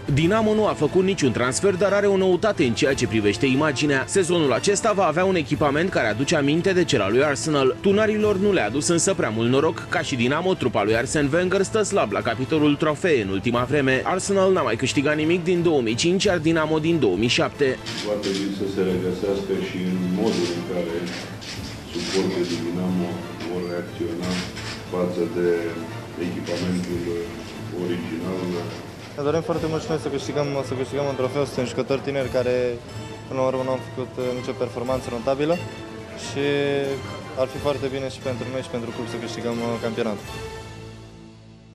Dinamo nu a făcut niciun transfer, dar are o noutate în ceea ce privește imaginea. Sezonul acesta va avea un echipament care aduce aminte de cel al lui Arsenal. Tunarilor nu le-a adus însă prea mult noroc. Ca și Dinamo, trupa lui Arsene Wenger stă slab la capitolul trofee în ultima vreme. Arsenal n-a mai câștigat nimic din 2005, iar Dinamo din 2007. Va trebui să se regăsească și în modul în care suporterii Dinamo vor reacționa față de echipamentul original. Ne dorim foarte mult și noi să câștigăm un trofeu. Suntem jucători tineri care până la urmă nu au făcut nicio performanță notabilă și ar fi foarte bine și pentru noi și pentru club să câștigăm campionatul.